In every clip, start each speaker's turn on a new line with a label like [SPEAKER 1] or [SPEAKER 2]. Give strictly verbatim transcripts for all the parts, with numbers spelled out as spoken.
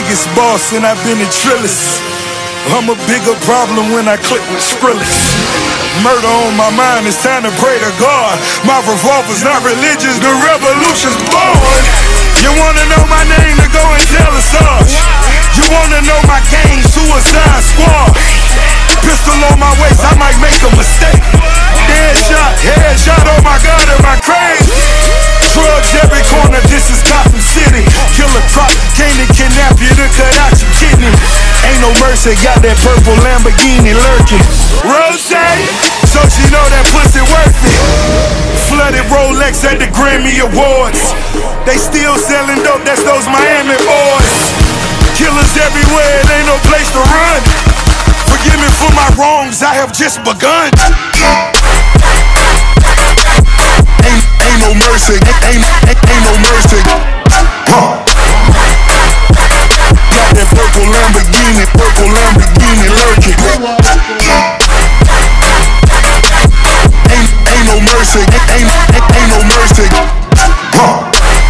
[SPEAKER 1] biggest boss and I've been a trillist. I'm a bigger problem when I click with Skrillex. Murder on my mind, it's time to pray to God. My revolver's not religious, the revolution's born. You wanna know my name, to go and tell us us. You wanna know my gang, Suicide Squad. Pistol on my waist, I might make a mistake. Headshot, headshot, oh my God, am I crazy? Drugs every corner, this is Gotham City. Killer crop, came to kidnap you to cut out your kidney. Ain't no mercy, got that purple Lamborghini lurking. Rose, so she know that pussy worth it. Flooded Rolex at the Grammy Awards. They still selling dope, that's those Miami boys. Killers everywhere, it ain't no place to run. Forgive me for my wrongs, I have just begun. Ain't, ain't no mercy, ain't, ain't, ain't no mercy. Huh. Got that purple Lamborghini, purple Lamborghini lurking. Ain't, ain't no mercy, ain't, ain't, ain't no mercy. Huh.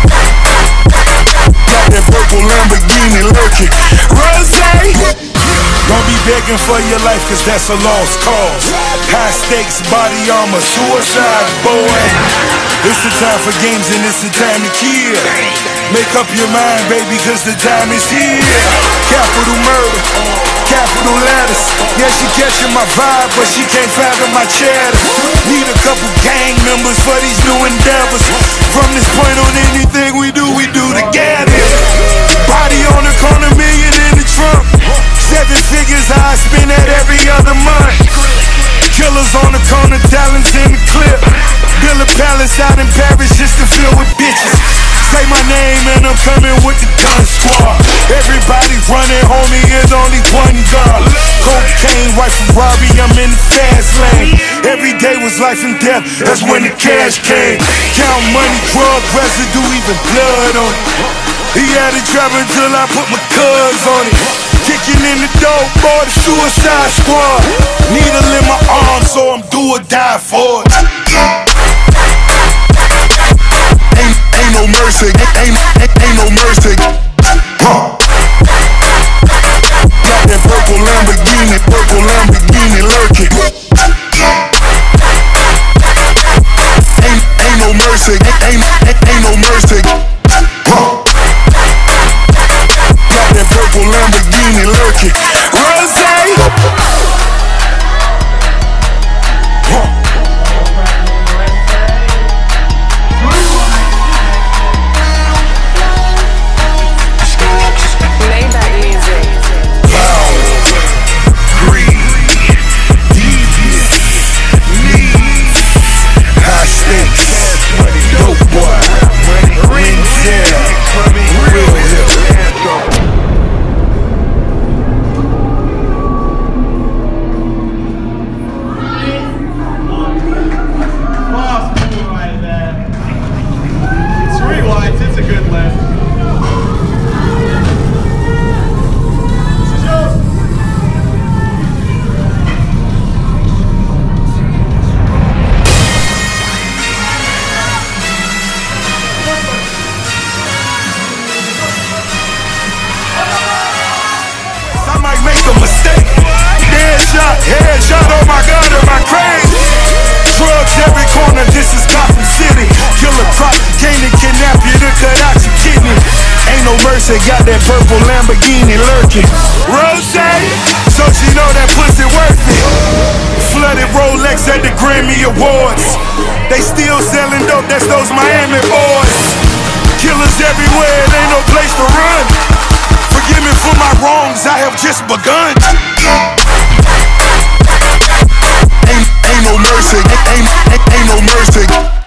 [SPEAKER 1] Got that purple Lamborghini lurking. Rose, don't be begging for your life, cause that's a lost cause. High stakes, body armor, suicide, boy. It's the time for games and it's the time to kill. Make up your mind, baby, cause the time is here. Capital murder, capital letters. Yeah, she catching my vibe, but she can't fathom my cheddar. Need a couple gang members for these new endeavors. From this point on, anything we do, we do together. Body on the corner, million in the trunk. Seven figures I spend that every other month. Killers on the corner, talents in the clip. Build a palace out in Paris just to fill with bitches. Say my name and I'm coming with the gun squad. Everybody running, homie, is only one gun. Cocaine, white Ferrari, I'm in the fast lane. Every day was life and death, that's when the cash came. Count money, drug residue, even blood on it. He had it trapping till I put my cuz on it. Kicking in the dope, boy, the Suicide Squad. Needle in my arm, so I'm do or die for it. Ain't, ain't no mercy, ain't, ain't, ain't no mercy. Huh. Got that purple Lamborghini, purple Lamborghini lurking. Ain't, ain't no mercy, ain't, ain't, ain't no mercy. Huh. Got that purple Lamborghini lurking. Rose. Headshot, oh my God, am I crazy? Drugs every corner, this is Gotham City. Killer crop, came to kidnap you to cut out your kidney. Ain't no mercy, got that purple Lamborghini lurking. Rose, so she know that pussy worth it. Flooded Rolex at the Grammy Awards. They still selling dope, that's those Miami boys. Killers everywhere, it ain't no place to run. Forgive me for my wrongs, I have just begun. Ain't, ain't no mercy, ain't, ain't, ain't no mercy.